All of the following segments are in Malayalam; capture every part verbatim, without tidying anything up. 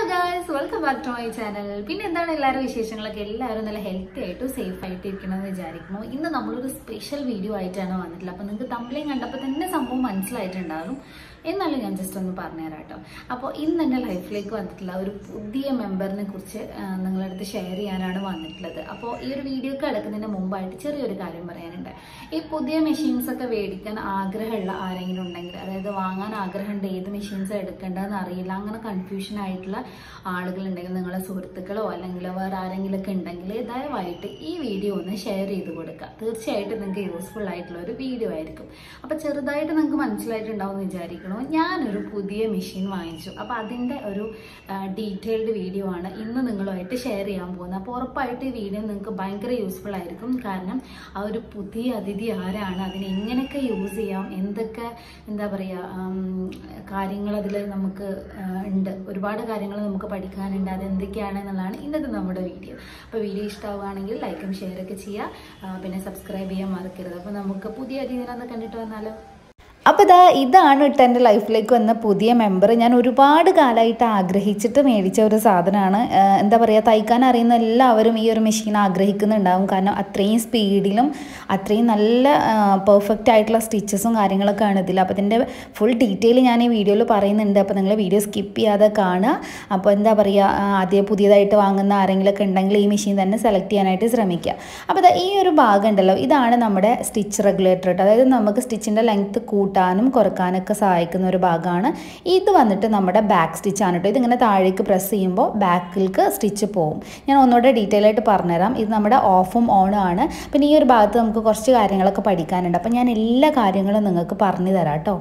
Hello guys, welcome back to my channel. പിന്നെ എന്താണ് എല്ലാവരും വിശേഷങ്ങളൊക്കെ എല്ലാവരും നല്ല ഹെൽത്തി ആയിട്ട് സേഫ് ആയിട്ട് ഇരിക്കണമെന്ന് വിചാരിക്കുന്നു. ഇന്ന് നമ്മളൊരു സ്പെഷ്യൽ വീഡിയോ ആയിട്ടാണ് വന്നിട്ടുള്ളത്. അപ്പോൾ നിങ്ങൾക്ക് തമ്മിലേയും കണ്ടപ്പോൾ തന്നെ സംഭവം മനസ്സിലായിട്ടുണ്ടാകും. എന്നാലും ഞാൻ ജസ്റ്റ് ഒന്ന് പറഞ്ഞുതരാം കേട്ടോ. അപ്പോൾ ഇന്ന് എൻ്റെ ലൈഫിലേക്ക് വന്നിട്ടുള്ള ഒരു പുതിയ മെമ്പറിനെ കുറിച്ച് നിങ്ങളുടെ അടുത്ത് ഷെയർ ചെയ്യാനാണ് വന്നിട്ടുള്ളത്. അപ്പോൾ ഈ ഒരു വീഡിയോ കിടക്കുന്നതിന് മുമ്പായിട്ട് ചെറിയൊരു കാര്യം പറയാനുണ്ട്. ഈ പുതിയ മെഷീൻസ് ഒക്കെ മേടിക്കാൻ ആഗ്രഹമുള്ള ആരെങ്കിലും ഉണ്ടെങ്കിൽ, അതായത് വാങ്ങാൻ ആഗ്രഹമുണ്ട്, ഏത് മെഷീൻസ് എടുക്കേണ്ടതെന്ന് അറിയില്ല, അങ്ങനെ കൺഫ്യൂഷൻ ആയിട്ടുള്ള ആളുകളുണ്ടെങ്കിൽ, നിങ്ങളെ സുഹൃത്തുക്കളോ അല്ലെങ്കിൽ വേറെ ആരെങ്കിലുമൊക്കെ ഉണ്ടെങ്കിൽ ദയവായിട്ട് ഈ വീഡിയോ ഒന്ന് ഷെയർ ചെയ്ത് കൊടുക്കുക. തീർച്ചയായിട്ടും നിങ്ങൾക്ക് യൂസ്ഫുൾ ആയിട്ടുള്ള ഒരു വീഡിയോ ആയിരിക്കും. അപ്പോൾ ചെറുതായിട്ട് നിങ്ങൾക്ക് മനസ്സിലായിട്ടുണ്ടാവും എന്ന് വിചാരിക്കണം. ഞാനൊരു പുതിയ മെഷീൻ വാങ്ങിച്ചു. അപ്പോൾ അതിൻ്റെ ഒരു ഡീറ്റെയിൽഡ് വീഡിയോ ആണ് ഇന്ന് നിങ്ങളുമായിട്ട് ഷെയർ ചെയ്യാൻ പോകുന്നത്. അപ്പോൾ ഉറപ്പായിട്ട് ഈ വീഡിയോ നിങ്ങൾക്ക് ഭയങ്കര യൂസ്ഫുൾ ആയിരിക്കും. കാരണം ആ ഒരു പുതിയ അതിഥി ആരാണ്, അതിനെ എങ്ങനെയൊക്കെ യൂസ് ചെയ്യാം, എന്തൊക്കെ എന്താ പറയുക കാര്യങ്ങൾ അതിൽ നമുക്ക് ഉണ്ട്, ഒരുപാട് കാര്യങ്ങൾ നമുക്ക് പഠിക്കാനുണ്ട്. അതെന്തൊക്കെയാണെന്നുള്ളതാണ് ഇന്നത്തെ നമ്മുടെ വീഡിയോ. അപ്പോൾ വീഡിയോ ഇഷ്ടമാവുകയാണെങ്കിൽ ലൈക്കും ഷെയറൊക്കെ ചെയ്യുക, പിന്നെ സബ്സ്ക്രൈബ് ചെയ്യാൻ മറക്കരുത്. അപ്പോൾ നമുക്ക് പുതിയ അതിഥിനെ കണ്ടിട്ട് വന്നാലോ. അപ്പോൾ ഇതാ ഇതാണ് ഇട്ട് എൻ്റെ ലൈഫിലേക്ക് വന്ന പുതിയ മെമ്പർ. ഞാൻ ഒരുപാട് കാലമായിട്ട് ആഗ്രഹിച്ചിട്ട് മേടിച്ച ഒരു സാധനമാണ്. എന്താ പറയുക, തയ്ക്കാൻ അറിയുന്ന എല്ലാവരും ഈ ഒരു മെഷീൻ ആഗ്രഹിക്കുന്നുണ്ടാവും. കാരണം അത്രയും സ്പീഡിലും അത്രയും നല്ല പെർഫെക്റ്റ് ആയിട്ടുള്ള സ്റ്റിച്ചസും കാര്യങ്ങളൊക്കെ ആണ് ഇതിൽ. അപ്പോൾ ഇതിൻ്റെ ഫുൾ ഡീറ്റെയിൽ ഞാൻ ഈ വീഡിയോയിൽ പറയുന്നുണ്ട്. അപ്പോൾ നിങ്ങൾ വീഡിയോ സ്കിപ്പ് ചെയ്യാതെ കാണുക. അപ്പോൾ എന്താ പറയുക, ആദ്യം പുതിയതായിട്ട് വാങ്ങുന്ന ആരെങ്കിലുമൊക്കെ ഉണ്ടെങ്കിൽ ഈ മെഷീൻ തന്നെ സെലക്ട് ചെയ്യാനായിട്ട് ശ്രമിക്കുക. അപ്പോൾ ഈ ഒരു ഭാഗം ഉണ്ടല്ലോ, ഇതാണ് നമ്മുടെ സ്റ്റിച്ച് റെഗുലേറ്റർ. അതായത് നമുക്ക് സ്റ്റിച്ചിൻ്റെ ലെങ്ത്ത് കൂട്ടാനും കുറക്കാനൊക്കെ സഹായിക്കുന്ന ഒരു ഭാഗമാണ്. ഇത് വന്നിട്ട് നമ്മുടെ ബാക്ക് സ്റ്റിച്ചാണ് കേട്ടോ. ഇതിങ്ങനെ താഴേക്ക് പ്രസ് ചെയ്യുമ്പോൾ ബാക്കിലേക്ക് സ്റ്റിച്ച് പോകും. ഞാൻ ഒന്നുകൂടെ ഡീറ്റെയിൽ ആയിട്ട് പറഞ്ഞുതരാം. ഇത് നമ്മുടെ ഓഫും ഓണും ആണ്. പിന്നെ ഈ ഒരു ഭാഗത്ത് നമുക്ക് കുറച്ച് കാര്യങ്ങളൊക്കെ പഠിക്കാനുണ്ട്. അപ്പോൾ ഞാൻ എല്ലാ കാര്യങ്ങളും നിങ്ങൾക്ക് പറഞ്ഞു തരാം കേട്ടോ.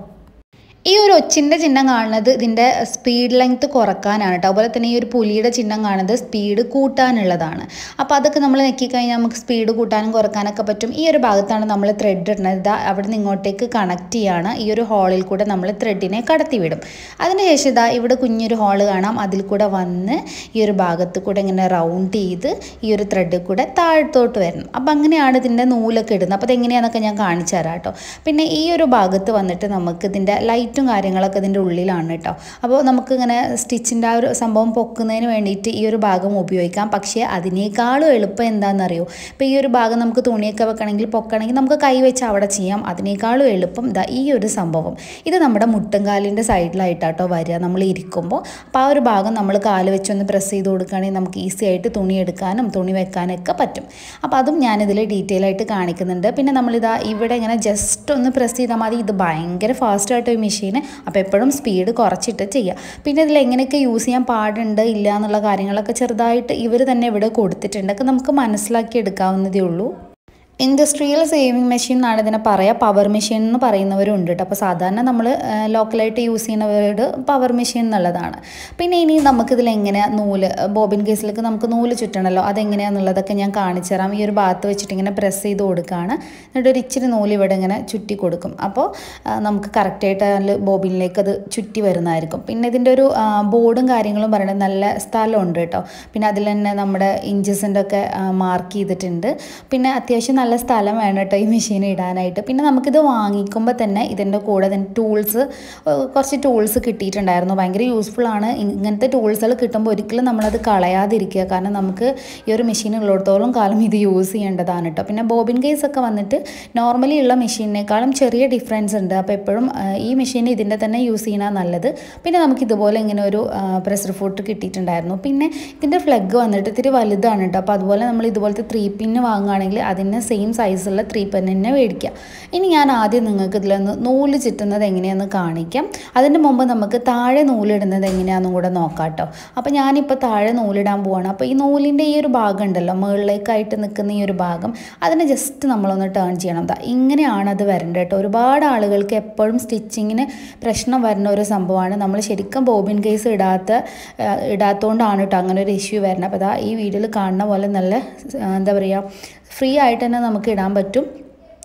ഈ ഒരു ഒച്ചിൻ്റെ ചിഹ്നം കാണുന്നത് ഇതിൻ്റെ സ്പീഡ് ലെങ്ത്ത് കുറക്കാനാണ് കേട്ടോ. അതുപോലെ തന്നെ ഈ ഒരു പുലിയുടെ ചിഹ്നം കാണുന്നത് സ്പീഡ് കൂട്ടാനുള്ളതാണ്. അപ്പോൾ അതൊക്കെ നമ്മൾ നെക്കിക്കഴിഞ്ഞാൽ നമുക്ക് സ്പീഡ് കൂട്ടാനും കുറക്കാനൊക്കെ പറ്റും. ഈ ഒരു ഭാഗത്താണ് നമ്മൾ ത്രെഡ് ഇടുന്നത്. ഇതാ അവിടെ നിന്ന് ഇങ്ങോട്ടേക്ക് കണക്ട് ചെയ്യാണ്. ഈ ഒരു ഹോളിൽ കൂടെ നമ്മൾ ത്രെഡിനെ കടത്തി വിടും. അതിനുശേഷം ഇതാ ഇവിടെ കുഞ്ഞൊരു ഹോള് കാണാം. അതിൽ കൂടെ വന്ന് ഈ ഒരു ഭാഗത്ത് കൂടെ ഇങ്ങനെ റൗണ്ട് ചെയ്ത് ഈ ഒരു ത്രെഡിൽ കൂടെ താഴത്തോട്ട് വരണം. അപ്പോൾ അങ്ങനെയാണ് ഇതിൻ്റെ നൂലൊക്കെ ഇടുന്നത്. അപ്പോൾ അതെങ്ങനെയാണെന്നൊക്കെ ഞാൻ കാണിച്ചു തരാം കേട്ടോ. പിന്നെ ഈ ഒരു ഭാഗത്ത് വന്നിട്ട് നമുക്ക് ഇതിൻ്റെ ലൈറ്റ് ും കാര്യങ്ങളൊക്കെ ഇതിൻ്റെ ഉള്ളിലാണ് കേട്ടോ. അപ്പോൾ നമുക്കിങ്ങനെ സ്റ്റിച്ചിൻ്റെ ആ ഒരു സംഭവം പൊക്കുന്നതിന് വേണ്ടിയിട്ട് ഈ ഒരു ഭാഗം ഉപയോഗിക്കാം. പക്ഷേ അതിനേക്കാളും എളുപ്പം എന്താണെന്നറിയോ, ഇപ്പോൾ ഈ ഒരു ഭാഗം നമുക്ക് തുണിയൊക്കെ വെക്കണമെങ്കിൽ പൊക്കണമെങ്കിൽ നമുക്ക് കൈ വെച്ച് അവിടെ ചെയ്യാം. അതിനേക്കാളും എളുപ്പം ഇതാ ഈ ഒരു സംഭവം. ഇത് നമ്മുടെ മുട്ടുംകാലിൻ്റെ സൈഡിലായിട്ടാട്ടോ വരിക നമ്മൾ ഇരിക്കുമ്പോൾ. അപ്പോൾ ആ ഒരു ഭാഗം നമ്മൾ കാല് വെച്ചൊന്ന് പ്രസ് ചെയ്ത് കൊടുക്കുകയാണെങ്കിൽ നമുക്ക് ഈസി ആയിട്ട് തുണി എടുക്കാനും തുണി വെക്കാനൊക്കെ പറ്റും. അപ്പോൾ അതും ഞാനിതിൽ ഡീറ്റെയിൽ ആയിട്ട് കാണിക്കുന്നുണ്ട്. പിന്നെ നമ്മളിതാ ഇവിടെ ഇങ്ങനെ ജസ്റ്റ് ഒന്ന് പ്രസ് ചെയ്താൽ മതി. ഇത് ഭയങ്കര ഫാസ്റ്റായിട്ട് ഒരു മെഷീൻ. അപ്പോൾ എപ്പോഴും സ്പീഡ് കുറച്ചിട്ട് ചെയ്യുക. പിന്നെ ഇതിൽ എങ്ങനെയൊക്കെ യൂസ് ചെയ്യാൻ പാടുണ്ട് ഇല്ല എന്നുള്ള കാര്യങ്ങളൊക്കെ ചെറുതായിട്ട് ഇവർ തന്നെ ഇവിടെ കൊടുത്തിട്ടുണ്ട്. ഒക്കെ നമുക്ക് മനസ്സിലാക്കി എടുക്കാവുന്നതേ ഉള്ളൂ. ഇൻഡസ്ട്രിയൽ സേവിങ് മെഷീൻ എന്നാണ് ഇതിനെ പറയുക. പവർ മെഷീൻ എന്ന് പറയുന്നവരുണ്ട് കേട്ടോ. അപ്പോൾ സാധാരണ നമ്മൾ ലോക്കലായിട്ട് യൂസ് ചെയ്യുന്നവരോട് പവർ മെഷീൻ എന്നുള്ളതാണ്. പിന്നെ ഇനി നമുക്കിതിൽ എങ്ങനെ നൂല്, ബോബിൻ കേസിലേക്ക് നമുക്ക് നൂല് ചുറ്റണമല്ലോ, അതെങ്ങനെയാണെന്നുള്ളതൊക്കെ ഞാൻ കാണിച്ചു തരാം. ഈ ഒരു ഭാഗത്ത് വെച്ചിട്ട് ഇങ്ങനെ പ്രസ് ചെയ്ത് കൊടുക്കുകയാണ്. എന്നിട്ട് ഒരു ഇച്ചിരി നൂല് ഇവിടെ ഇങ്ങനെ ചുറ്റി കൊടുക്കും. അപ്പോൾ നമുക്ക് കറക്റ്റായിട്ട് അതിൽ ബോബിനിലേക്ക് അത് ചുറ്റി വരുന്നതായിരിക്കും. പിന്നെ ഇതിൻ്റെ ഒരു ബോർഡും കാര്യങ്ങളും പറയുന്നത് നല്ല സ്ഥലമുണ്ട് കേട്ടോ. പിന്നെ അതിൽ തന്നെ നമ്മുടെ ഇഞ്ചസിൻ്റെ ഒക്കെ മാർക്ക് ചെയ്തിട്ടുണ്ട്. പിന്നെ അത്യാവശ്യം നല്ല സ്ഥലം വേണം കേട്ടോ ഈ മെഷീൻ ഇടാനായിട്ട്. പിന്നെ നമുക്കിത് വാങ്ങിക്കുമ്പോൾ തന്നെ ഇതിൻ്റെ കൂടെ തന്നെ ടൂൾസ്, കുറച്ച് ടൂൾസ് കിട്ടിയിട്ടുണ്ടായിരുന്നു. ഭയങ്കര യൂസ്ഫുൾ ആണ്. ഇങ്ങനത്തെ ടൂൾസുകൾ കിട്ടുമ്പോൾ ഒരിക്കലും നമ്മളത് കളയാതിരിക്കുക. കാരണം നമുക്ക് ഈ ഒരു മെഷീൻ ഉള്ളിടത്തോളം കാലം ഇത് യൂസ് ചെയ്യേണ്ടതാണ് കേട്ടോ. പിന്നെ ബോബിൻ കേസൊക്കെ വന്നിട്ട് നോർമലി ഉള്ള മെഷീനേക്കാളും ചെറിയ ഡിഫറൻസ് ഉണ്ട്. അപ്പോൾ എപ്പോഴും ഈ മെഷീൻ ഇതിൻ്റെ തന്നെ യൂസ് ചെയ്യണതാണ് നല്ലത്. പിന്നെ നമുക്ക് ഇതുപോലെ ഇങ്ങനെ ഒരു പ്രഷർ ഫുട്ട് കിട്ടിയിട്ടുണ്ടായിരുന്നു. പിന്നെ ഇതിൻ്റെ ഫ്ലഗ് വന്നിട്ട് ഇത്തിരി വലുതാണ് കേട്ടോ. അപ്പോൾ അതുപോലെ നമ്മൾ ഇതുപോലത്തെ ത്രീ പിന്ന് വാങ്ങുകയാണെങ്കിൽ അതിന് സെയിം സൈസുള്ള ത്രീ പെൻ തന്നെ മേടിക്കുക. ഇനി ഞാൻ ആദ്യം നിങ്ങൾക്ക് ഇതിലൊന്ന് നൂല് ചുറ്റുന്നത് എങ്ങനെയാണെന്ന് കാണിക്കാം. അതിന് മുമ്പ് നമുക്ക് താഴെ നൂലിടുന്നത് എങ്ങനെയാണെന്നും കൂടെ നോക്കാം കേട്ടോ. അപ്പോൾ ഞാനിപ്പോൾ താഴെ നൂലിടാൻ പോവാണ്. അപ്പോൾ ഈ നൂലിൻ്റെ ഈ ഒരു ഭാഗം ഉണ്ടല്ലോ, മുകളിലേക്കായിട്ട് നിൽക്കുന്ന ഈ ഒരു ഭാഗം, അതിനെ ജസ്റ്റ് നമ്മളൊന്ന് ടേൺ ചെയ്യണം. ഇങ്ങനെയാണ് അത് വരേണ്ടത് കേട്ടോ. ഒരുപാട് ആളുകൾക്ക് എപ്പോഴും സ്റ്റിച്ചിങ്ങിന് പ്രശ്നം വരുന്ന ഒരു സംഭവമാണ്. നമ്മൾ ശരിക്കും ബോബിൻ കേസ് ഇടാത്ത ഇടാത്തതുകൊണ്ടാണ് കേട്ടോ അങ്ങനെ ഒരു ഇഷ്യൂ വരുന്നത്. അപ്പോൾ അതാ ഈ വീഡിയോയിൽ കാണുന്ന പോലെ നല്ല എന്താ പറയുക, ഫ്രീ ആയിട്ട് തന്നെ നമുക്ക് ഇടാൻ പറ്റും.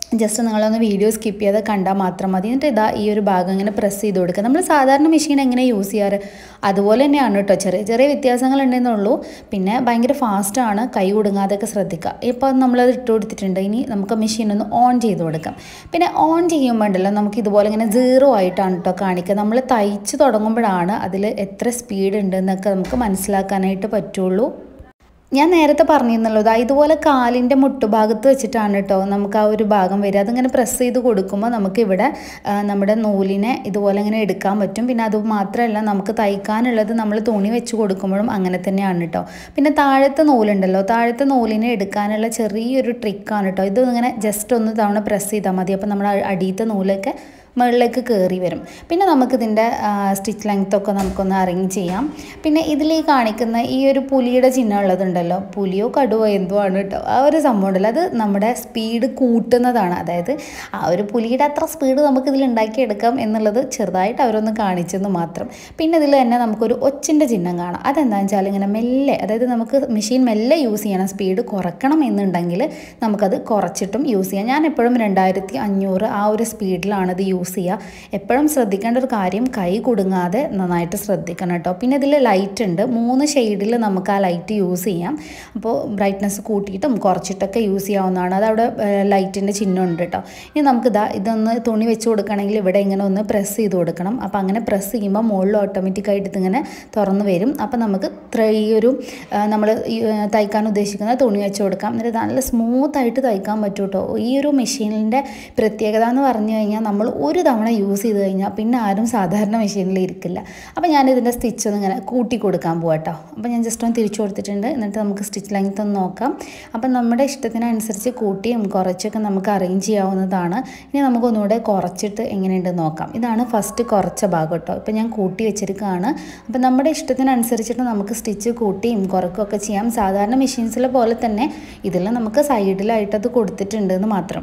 ജസ്റ്റ് നിങ്ങളൊന്ന് വീഡിയോ സ്കിപ്പ് ചെയ്ത് കണ്ടാൽ മാത്രം മതി. എന്നിട്ട് ഇതാ ഈ ഒരു ഭാഗം ഇങ്ങനെ പ്രസ് ചെയ്ത് കൊടുക്കുക. നമ്മൾ സാധാരണ മെഷീൻ എങ്ങനെ യൂസ് ചെയ്യാറ് അതുപോലെ തന്നെയാണ് കേട്ടോ. ചെറിയ ചെറിയ വ്യത്യാസങ്ങൾ ഉണ്ടെന്നുള്ളൂ. പിന്നെ ഭയങ്കര ഫാസ്റ്റാണ്, കൈ കുടുങ്ങാതെയൊക്കെ ശ്രദ്ധിക്കുക. ഇപ്പോൾ നമ്മളത് ഇട്ട് കൊടുത്തിട്ടുണ്ട്. ഇനി നമുക്ക് മെഷീൻ ഒന്ന് ഓൺ ചെയ്ത് കൊടുക്കാം. പിന്നെ ഓൺ ചെയ്യുമ്പോൾ ഉണ്ടല്ലോ നമുക്ക് ഇതുപോലെ ഇങ്ങനെ സീറോ ആയിട്ടാണ് കേട്ടോ കാണിക്കുക. നമ്മൾ തയ്ച്ച് തുടങ്ങുമ്പോഴാണ് അതിൽ എത്ര സ്പീഡ് ഉണ്ടെന്നൊക്കെ നമുക്ക് മനസ്സിലാക്കാനായിട്ട് പറ്റുള്ളൂ. ഞാൻ നേരത്തെ പറഞ്ഞിരുന്നല്ലോ, ഇതാ ഇതുപോലെ കാലിൻ്റെ മുട്ടുഭാഗത്ത് വെച്ചിട്ടാണ് കേട്ടോ നമുക്ക് ആ ഒരു ഭാഗം വരിക. അതിങ്ങനെ പ്രസ് ചെയ്ത് കൊടുക്കുമ്പോൾ നമുക്കിവിടെ നമ്മുടെ നൂലിനെ ഇതുപോലെ ഇങ്ങനെ എടുക്കാൻ പറ്റും. പിന്നെ അത് മാത്രമല്ല നമുക്ക് തയ്ക്കാനുള്ളത് നമ്മൾ തുണി വെച്ച് കൊടുക്കുമ്പോഴും അങ്ങനെ തന്നെയാണ് കേട്ടോ. പിന്നെ താഴത്തെ നൂലുണ്ടല്ലോ, താഴത്തെ നൂലിനെ എടുക്കാനുള്ള ചെറിയൊരു ട്രിക്കാണ് കേട്ടോ. ഇത് ഇങ്ങനെ ജസ്റ്റ് ഒന്ന് തവണ പ്രസ് ചെയ്താൽ മതി. അപ്പോൾ നമ്മുടെ അടിയത്തെ നൂലൊക്കെ മുകളിലേക്ക് കയറി വരും. പിന്നെ നമുക്കിതിൻ്റെ സ്റ്റിച്ച് ലെങ്ത്തൊക്കെ നമുക്കൊന്ന് അറേഞ്ച് ചെയ്യാം. പിന്നെ ഇതിൽ ഈ കാണിക്കുന്ന ഈ ഒരു പുലിയുടെ ചിഹ്നം ഉള്ളതുണ്ടല്ലോ, പുലിയോ കടുവോ എന്തോ ആണ് കേട്ടോ. ആ ഒരു സംഭവം ഉണ്ടല്ലോ, അത് നമ്മുടെ സ്പീഡ് കൂട്ടുന്നതാണ്. അതായത് ആ ഒരു പുലിയുടെ അത്ര സ്പീഡ് നമുക്കിതിൽ ഉണ്ടാക്കിയെടുക്കാം എന്നുള്ളത് ചെറുതായിട്ട് അവരൊന്ന് കാണിച്ചെന്ന് മാത്രം. പിന്നെ ഇതിൽ തന്നെ നമുക്കൊരു ഒച്ചിൻ്റെ ചിഹ്നം കാണാം. അതെന്താണെന്ന് വെച്ചാൽ ഇങ്ങനെ മെല്ലെ, അതായത് നമുക്ക് മെഷീൻ മെല്ലെ യൂസ് ചെയ്യണം. സ്പീഡ് കുറക്കണം എന്നുണ്ടെങ്കിൽ നമുക്കത് കുറച്ചിട്ടും യൂസ് ചെയ്യാം. ഞാൻ എപ്പോഴും രണ്ടായിരത്തി അഞ്ഞൂറ് ആ ഒരു സ്പീഡിലാണ് ഇത് യൂസ് ചെയ്യുക. എപ്പോഴും ശ്രദ്ധിക്കേണ്ട ഒരു കാര്യം കൈ കുടുങ്ങാതെ നന്നായിട്ട് ശ്രദ്ധിക്കണം കേട്ടോ. പിന്നെ ഇതിൽ ലൈറ്റ് ഉണ്ട്, മൂന്ന് ഷെയ്ഡിൽ നമുക്ക് ആ ലൈറ്റ് യൂസ് ചെയ്യാം. അപ്പോൾ ബ്രൈറ്റ്നസ് കൂട്ടിയിട്ടും കുറച്ചിട്ടൊക്കെ യൂസ് ചെയ്യാവുന്നതാണ്. അതവിടെ ലൈറ്റിൻ്റെ ചിഹ്നം ഉണ്ട് കേട്ടോ. ഇനി നമുക്കിതാ ഇതൊന്ന് തുണി വെച്ച് കൊടുക്കണമെങ്കിൽ ഇവിടെ ഇങ്ങനെ ഒന്ന് പ്രസ് ചെയ്ത് കൊടുക്കണം. അപ്പോൾ അങ്ങനെ പ്രസ് ചെയ്യുമ്പോൾ മുകളിൽ ഓട്ടോമാറ്റിക്കായിട്ട് ഇതിങ്ങനെ തുറന്ന് വരും. അപ്പോൾ നമുക്ക് ഈ ഒരു നമ്മൾ തയ്ക്കാൻ ഉദ്ദേശിക്കുന്ന തുണി വെച്ച് കൊടുക്കാം. എന്നിട്ട് നല്ല സ്മൂത്തായിട്ട് തയ്ക്കാൻ പറ്റും കേട്ടോ. ഈ ഒരു മെഷീനിൻ്റെ പ്രത്യേകത എന്ന് പറഞ്ഞു കഴിഞ്ഞാൽ നമ്മൾ ഒരു തവണ യൂസ് ചെയ്ത് കഴിഞ്ഞാൽ പിന്നെ ആരും സാധാരണ മെഷീനിൽ ഇരിക്കില്ല. അപ്പോൾ ഞാനിതിൻ്റെ സ്റ്റിച്ച് ഒന്ന് ഇങ്ങനെ കൂട്ടി കൊടുക്കാൻ പോകാം കേട്ടോ. അപ്പോൾ ഞാൻ ജസ്റ്റ് ഒന്ന് തിരിച്ചു കൊടുത്തിട്ടുണ്ട്. എന്നിട്ട് നമുക്ക് സ്റ്റിച്ച് ലെങ്ത് ഒന്ന് നോക്കാം. അപ്പം നമ്മുടെ ഇഷ്ടത്തിനനുസരിച്ച് കൂട്ടിയും കുറച്ചൊക്കെ നമുക്ക് അറേഞ്ച് ചെയ്യാവുന്നതാണ്. ഇനി നമുക്കൊന്നുകൂടെ കുറച്ചിട്ട് എങ്ങനെയുണ്ടെന്ന് നോക്കാം. ഇതാണ് ഫസ്റ്റ് കുറച്ച ഭാഗം കേട്ടോ. ഇപ്പം ഞാൻ കൂട്ടി വെച്ചിരിക്കുകയാണ്. അപ്പം നമ്മുടെ ഇഷ്ടത്തിനനുസരിച്ചിട്ട് നമുക്ക് സ്റ്റിച്ച് കൂട്ടിയും കുറക്കുകയൊക്കെ ചെയ്യാം. സാധാരണ മെഷീൻസിലെ പോലെ തന്നെ ഇതിൽ നമുക്ക് സൈഡിലായിട്ട് അത് കൊടുത്തിട്ടുണ്ട് എന്ന് മാത്രം.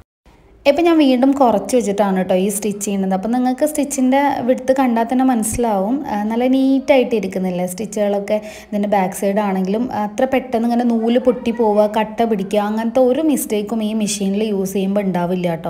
ഇപ്പം ഞാൻ വീണ്ടും കുറച്ച് വെച്ചിട്ടാണ് കേട്ടോ ഈ സ്റ്റിച്ച് ചെയ്യുന്നത്. അപ്പം നിങ്ങൾക്ക് സ്റ്റിച്ചിൻ്റെ വിടുത്ത് കണ്ടാൽ തന്നെ മനസ്സിലാവും, നല്ല നീറ്റായിട്ട് ഇരിക്കുന്നില്ല സ്റ്റിച്ചുകളൊക്കെ. ഇതിൻ്റെ ബാക്ക് സൈഡ് ആണെങ്കിലും അത്ര പെട്ടെന്ന് ഇങ്ങനെ നൂല് പൊട്ടി പോവുക, കട്ട പിടിക്കുക, അങ്ങനത്തെ ഒരു മിസ്റ്റേക്കും ഈ മെഷീനിൽ യൂസ് ചെയ്യുമ്പോൾ ഉണ്ടാവില്ല കേട്ടോ.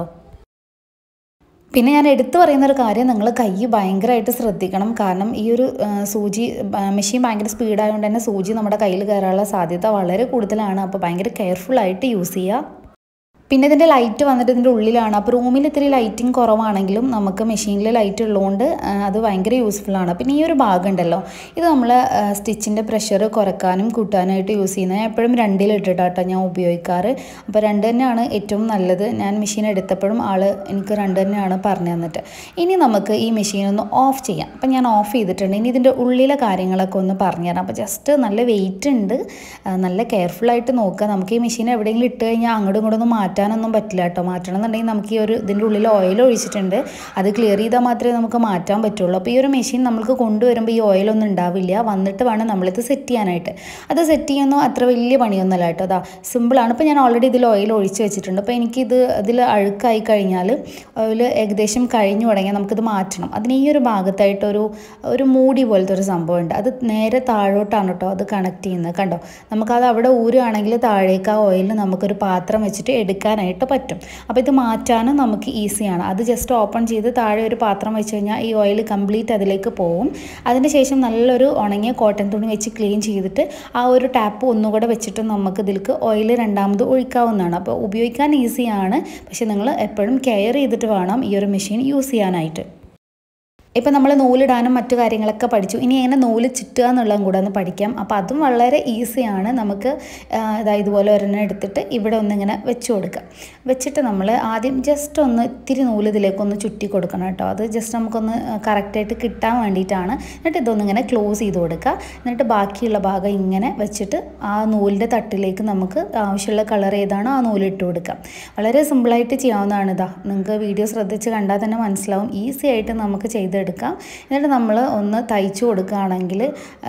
പിന്നെ ഞാൻ എടുത്തു പറയുന്നൊരു കാര്യം, നിങ്ങൾ കൈ ഭയങ്കരമായിട്ട് ശ്രദ്ധിക്കണം. കാരണം ഈ ഒരു സൂചി മെഷീൻ ഭയങ്കര സ്പീഡായതുകൊണ്ട് തന്നെ സൂചി നമ്മുടെ കയ്യിൽ കയറാനുള്ള സാധ്യത വളരെ കൂടുതലാണ്. അപ്പോൾ ഭയങ്കര കെയർഫുള്ളായിട്ട് യൂസ് ചെയ്യുക. പിന്നെ ഇതിൻ്റെ ലൈറ്റ് വന്നിട്ട് ഇതിൻ്റെ ഉള്ളിലാണ്. അപ്പോൾ റൂമിൽ ഇത്തിരി ലൈറ്റിംഗ് കുറവാണെങ്കിലും നമുക്ക് മെഷീനിൽ ലൈറ്റ് ഉള്ളതുകൊണ്ട് അത് ഭയങ്കര യൂസ്ഫുള്ളാണ്. പിന്നെ ഈ ഒരു ഭാഗം ഉണ്ടല്ലോ, ഇത് നമ്മൾ സ്റ്റിച്ചിൻ്റെ പ്രഷർ കുറക്കാനും കൂട്ടാനായിട്ട് യൂസ് ചെയ്യുന്നത്. ഞാൻ എപ്പോഴും രണ്ടിലിട്ടിട്ടാട്ടോ ഞാൻ ഉപയോഗിക്കാറ്. അപ്പോൾ രണ്ട് തന്നെയാണ് ഏറ്റവും നല്ലത്. ഞാൻ മെഷീൻ എടുത്തപ്പോഴും ആൾ എനിക്ക് രണ്ട് തന്നെയാണ് പറഞ്ഞു തന്നിട്ട്. ഇനി നമുക്ക് ഈ മെഷീൻ ഒന്ന് ഓഫ് ചെയ്യാം. അപ്പം ഞാൻ ഓഫ് ചെയ്തിട്ടുണ്ട്. ഇനി ഇതിൻ്റെ ഉള്ളിലെ കാര്യങ്ങളൊക്കെ ഒന്ന് പറഞ്ഞുതരാം. അപ്പോൾ ജസ്റ്റ് നല്ല വെയിറ്റ് ഉണ്ട്, നല്ല കെയർഫുള്ളായിട്ട് നോക്കുക. നമുക്ക് ഈ മെഷീൻ എവിടെയെങ്കിലും ഇട്ട് കഴിഞ്ഞാൽ അങ്ങോട്ടും ഇങ്ങോട്ടും ഒന്ന് മാറ്റാനൊന്നും പറ്റില്ല കേട്ടോ. മാറ്റണം എന്നുണ്ടെങ്കിൽ നമുക്ക് ഈ ഒരു ഇതിൻ്റെ ഉള്ളിൽ ഓയിൽ ഒഴിച്ചിട്ടുണ്ട്, അത് ക്ലിയർ ചെയ്താൽ മാത്രമേ നമുക്ക് മാറ്റാൻ പറ്റുള്ളൂ. അപ്പോൾ ഈ ഒരു മെഷീൻ നമ്മൾക്ക് കൊണ്ടുവരുമ്പോൾ ഈ ഓയിലൊന്നും ഉണ്ടാവില്ല. വന്നിട്ട് വേണം നമ്മളിത് സെറ്റ് ചെയ്യാനായിട്ട്. അത് സെറ്റ് ചെയ്യുന്നു അത്ര വലിയ പണിയൊന്നുമല്ല കേട്ടോ. അതാ സിമ്പിളാണ്. ഇപ്പോൾ ഞാൻ ഓൾറെഡി ഇതിൽ ഓയിൽ ഒഴിച്ച് വെച്ചിട്ടുണ്ട്. അപ്പോൾ എനിക്കിത് ഇതിൽ അഴുക്കായി കഴിഞ്ഞാൽ ഓയിൽ ഏകദേശം കഴിഞ്ഞു തുടങ്ങിയാൽ നമുക്കിത് മാറ്റണം. അതിന് ഈ ഒരു ഭാഗത്തായിട്ടൊരു ഒരു മൂടി പോലത്തെ ഒരു സംഭവമുണ്ട്. അത് നേരെ താഴോട്ടാണ് കേട്ടോ അത് കണക്ട് ചെയ്യുന്നത്. കണ്ടോ, നമുക്കത് അവിടെ ഊരുകയാണെങ്കിൽ താഴേക്ക് ആ ഓയിലിൽ നമുക്കൊരു പാത്രം വെച്ചിട്ട് എടുക്കാം ായിട്ട് പറ്റും. അപ്പോൾ ഇത് മാറ്റാനും നമുക്ക് ഈസിയാണ്. അത് ജസ്റ്റ് ഓപ്പൺ ചെയ്ത് താഴെ ഒരു പാത്രം വെച്ച് കഴിഞ്ഞാൽ ഈ ഓയിൽ കംപ്ലീറ്റ് അതിലേക്ക് പോകും. അതിന് ശേഷം നല്ലൊരു ഉണങ്ങിയ കോട്ടൺ തുണി വെച്ച് ക്ലീൻ ചെയ്തിട്ട് ആ ഒരു ടാപ്പ് ഒന്നുകൂടെ വെച്ചിട്ട് നമുക്ക് ഇതിലേക്ക് ഓയിൽ രണ്ടാമത് ഒഴിക്കാവുന്നതാണ്. അപ്പോൾ ഉപയോഗിക്കാൻ ഈസിയാണ്. പക്ഷേ നിങ്ങൾ എപ്പോഴും കെയർ ചെയ്തിട്ട് വേണം ഈ ഒരു മെഷീൻ യൂസ് ചെയ്യാനായിട്ട്. ഇപ്പം നമ്മൾ നൂലിടാനും മറ്റു കാര്യങ്ങളൊക്കെ പഠിച്ചു. ഇനി എങ്ങനെ നൂല് ചുറ്റുക എന്നുള്ളതും കൂടെ ഒന്ന് പഠിക്കാം. അപ്പോൾ അതും വളരെ ഈസിയാണ്. നമുക്ക് ഇതാ ഇതുപോലെ ഒരെണ്ണം എടുത്തിട്ട് ഇവിടെ ഒന്നിങ്ങനെ വെച്ച് കൊടുക്കുക. വെച്ചിട്ട് നമ്മൾ ആദ്യം ജസ്റ്റ് ഒന്ന് ഇത്തിരി നൂല് ഇതിലേക്കൊന്ന് ചുറ്റി കൊടുക്കണം കേട്ടോ. അത് ജസ്റ്റ് നമുക്കൊന്ന് കറക്റ്റായിട്ട് കിട്ടാൻ വേണ്ടിയിട്ടാണ്. എന്നിട്ട് ഇതൊന്നിങ്ങനെ ക്ലോസ് ചെയ്ത് കൊടുക്കുക. എന്നിട്ട് ബാക്കിയുള്ള ഭാഗം ഇങ്ങനെ വെച്ചിട്ട് ആ നൂലിൻ്റെ തട്ടിലേക്ക് നമുക്ക് ആവശ്യമുള്ള കളർ ഏതാണോ ആ നൂലിട്ട് കൊടുക്കാം. വളരെ സിമ്പിളായിട്ട് ചെയ്യാവുന്നതാണ്. ഇതാ നിങ്ങൾക്ക് വീഡിയോ ശ്രദ്ധിച്ച് കണ്ടാൽ തന്നെ മനസ്സിലാവും. ഈസി ആയിട്ട് നമുക്ക് ചെയ്ത് എടുക്കാം. എന്നിട്ട് നമ്മൾ ഒന്ന് തയ്ച്ചു കൊടുക്കുകയാണെങ്കിൽ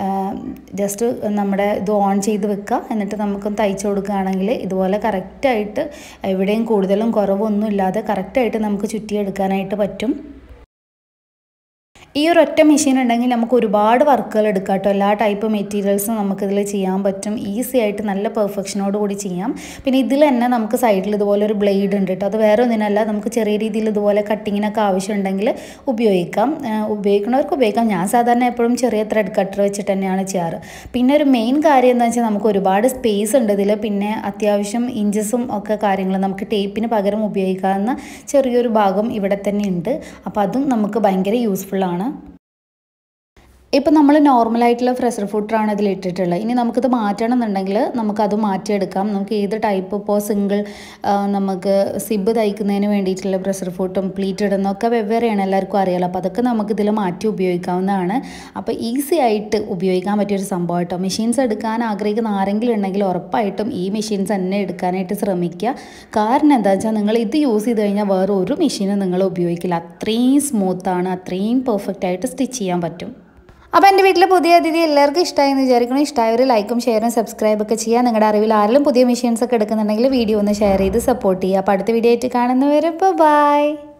ജസ്റ്റ് നമ്മുടെ ഇത് ഓൺ ചെയ്ത് വെക്കുക. എന്നിട്ട് നമുക്കൊന്ന് തയ്ച്ചു കൊടുക്കുകയാണെങ്കിൽ ഇതുപോലെ കറക്റ്റായിട്ട് എവിടെയും കൂടുതലും കുറവൊന്നും ഇല്ലാതെ കറക്റ്റായിട്ട് നമുക്ക് ചുറ്റിയെടുക്കാനായിട്ട് പറ്റും. ഈ ഒരു ഒറ്റ മെഷീൻ ഉണ്ടെങ്കിൽ നമുക്ക് ഒരുപാട് വർക്കുകൾ എടുക്കാം കേട്ടോ. എല്ലാ ടൈപ്പ് മെറ്റീരിയൽസും നമുക്കിതിൽ ചെയ്യാൻ പറ്റും. ഈസി ആയിട്ട് നല്ല പെർഫെക്ഷനോട് കൂടി ചെയ്യാം. പിന്നെ ഇതിൽ തന്നെ നമുക്ക് സൈഡിൽ ഇതുപോലെ ഒരു ബ്ലേഡ് ഉണ്ട് കേട്ടോ. അത് വേറെ ഒന്നിനല്ല, നമുക്ക് ചെറിയ രീതിയിൽ ഇതുപോലെ കട്ടിങ്ങിനൊക്കെ ആവശ്യമുണ്ടെങ്കിൽ ഉപയോഗിക്കാം. ഉപയോഗിക്കുന്നവർക്ക് ഉപയോഗിക്കാം. ഞാൻ സാധാരണ എപ്പോഴും ചെറിയ ത്രെഡ് കട്ടർ വെച്ചിട്ട് തന്നെയാണ് ചെയ്യാറ്. പിന്നെ ഒരു മെയിൻ കാര്യം എന്താ വെച്ചാൽ നമുക്ക് ഒരുപാട് സ്പേസ് ഉണ്ട് ഇതിൽ. പിന്നെ അത്യാവശ്യം ഇഞ്ചസും ഒക്കെ കാര്യങ്ങൾ നമുക്ക് ടേപ്പിന് പകരം ഉപയോഗിക്കാവുന്ന ചെറിയൊരു ഭാഗം ഇവിടെ തന്നെ ഉണ്ട്. അപ്പോൾ അതും നമുക്ക് ഭയങ്കര യൂസ്ഫുള്ളാണ്. ഇപ്പോൾ നമ്മൾ നോർമലായിട്ടുള്ള പ്രഷർ ഫുട്ടറാണ് ഇതിൽ ഇട്ടിട്ടുള്ളത്. ഇനി നമുക്കിത് മാറ്റണം എന്നുണ്ടെങ്കിൽ നമുക്കത് മാറ്റിയെടുക്കാം. നമുക്ക് ഏത് ടൈപ്പ്, ഇപ്പോൾ സിംഗിൾ നമുക്ക് സിബ് തയ്ക്കുന്നതിന് വേണ്ടിയിട്ടുള്ള പ്രഷർ ഫുട്ടും പ്ലീറ്റ് ഇടുന്നതൊക്കെ വെവ്വേറെയാണ്, എല്ലാവർക്കും അറിയാലോ. അപ്പോൾ അതൊക്കെ നമുക്കിതിൽ മാറ്റി ഉപയോഗിക്കാവുന്നതാണ്. അപ്പോൾ ഈസി ആയിട്ട് ഉപയോഗിക്കാൻ പറ്റിയൊരു സംഭവം കേട്ടോ. മെഷീൻസ് എടുക്കാൻ ആഗ്രഹിക്കുന്ന ആരെങ്കിലും ഉണ്ടെങ്കിൽ ഉറപ്പായിട്ടും ഈ മെഷീൻസ് തന്നെ എടുക്കാനായിട്ട് ശ്രമിക്കുക. കാരണം എന്താ വെച്ചാൽ നിങ്ങൾ ഇത് യൂസ് ചെയ്ത് കഴിഞ്ഞാൽ വേറെ ഒരു മെഷീനും നിങ്ങൾ ഉപയോഗിക്കില്ല. അത്രയും സ്മൂത്താണ്, അത്രയും പെർഫെക്റ്റ് ആയിട്ട് സ്റ്റിച്ച് ചെയ്യാൻ പറ്റും. അപ്പോൾ എൻ്റെ വീട്ടിലെ പുതിയ അതിഥി എല്ലാവർക്കും ഇഷ്ടമായെന്ന് വിചാരിക്കണം. ഇഷ്ടമായവർ ലൈക്കും ഷെയറും സബ്സ്ക്രൈബൊക്കെ ചെയ്യുക. നിങ്ങളുടെ അറിവിൽ ആരെങ്കിലും പുതിയ മെഷീൻസ് ഒക്കെ എടുക്കുന്നുണ്ടെങ്കിൽ വീഡിയോ ഒന്ന് ഷെയർ ചെയ്ത് സപ്പോർട്ട് ചെയ്യുക. അപ്പോൾ അടുത്ത വീഡിയോ ആയിട്ട് കാണുന്നവരെ ബൈ.